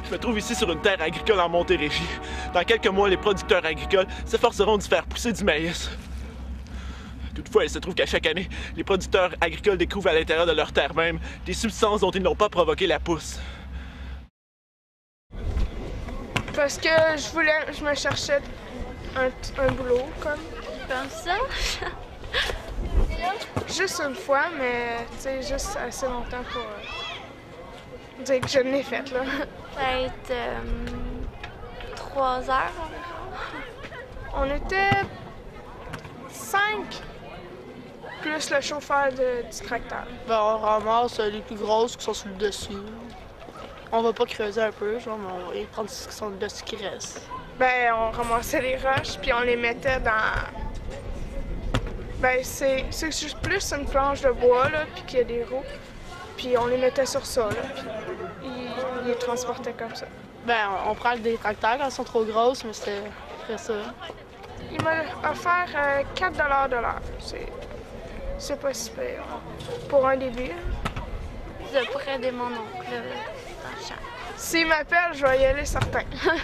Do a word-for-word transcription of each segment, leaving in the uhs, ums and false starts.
Je me trouve ici sur une terre agricole en Montérégie. Dans quelques mois, les producteurs agricoles s'efforceront de faire pousser du maïs. Toutefois, il se trouve qu'à chaque année, les producteurs agricoles découvrent à l'intérieur de leur terre même des substances dont ils n'ont pas provoqué la pousse. Parce que je voulais, je me cherchais un, un boulot, comme. Comme ça? Juste une fois, mais tu sais, juste assez longtemps pour euh, dire que je l'ai faite, là. Peut-être euh, trois heures environ. On était cinq, plus le chauffeur de, du tracteur. Ben, on ramasse les plus grosses qui sont sur le dessus. On va pas creuser un peu, genre, mais on va prendre ce qui sont le dessus qui reste. Ben, on ramassait les roches, puis on les mettait dans... Ben, c'est juste plus une planche de bois, là, puis qu'il y a des roues. Puis on les mettait sur ça, là, puis ils, ils les transportaient comme ça. Ben, on prend des tracteurs quand elles sont trop grosses, mais c'était après ça. Il m'a offert euh, quatre dollars de l'heure. C'est pas si pire, pour un début. Je pourrais aider mon oncle euh, dans le champ. S'il m'appelle, je vais y aller certain.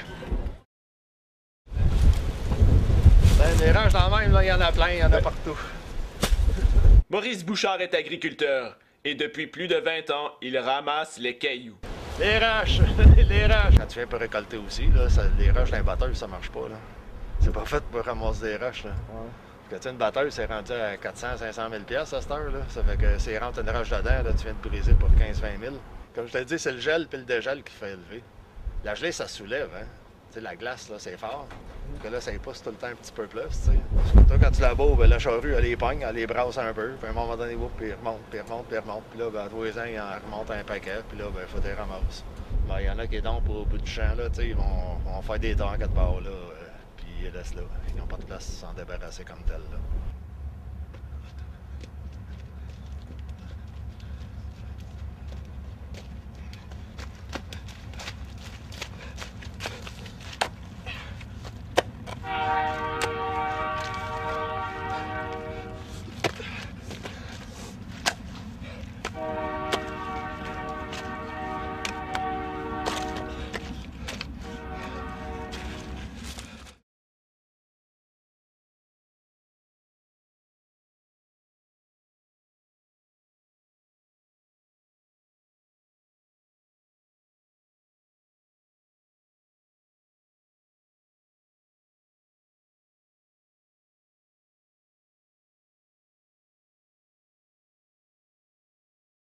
Ben, des ranges dans la même, il y en a plein, il y en a partout. Maurice Bouchard est agriculteur et depuis plus de vingt ans, il ramasse les cailloux. Les roches, les roches. Quand tu viens pour récolter aussi, là, ça, les roches d'un batteur, ça marche pas. Là. C'est pas fait pour ramasser des roches. Là. Ouais. Parce que tu sais, une batteur, c'est rendu à quatre cents à cinq cent mille piastres à cette heure. Là. Ça fait que si rentre une roche dedans, là, tu viens de briser pour quinze à vingt mille. Comme je te dis, c'est le gel puis le dégel qui fait élever. La gelée, ça soulève, hein. Tu sais, la glace, là, c'est fort. Que là, ça pousse tout le temps un petit peu plus, tu sais. Parce que toi, quand tu la bats, ben, la charrue, elle les pogne, elle les brasse un peu. Puis à un moment donné, puis il remonte, puis il remonte, puis il remonte. Puis là, ben, à tous les ans, il en remonte un paquet. Puis là, ben, il faut des ramasses. Ben, il y en a qui donc au bout du champ, là, tu sais, ils vont, vont faire des temps à quatre barres, là. Euh, puis ils laissent là. Ils n'ont pas de place à s'en débarrasser comme tel, là.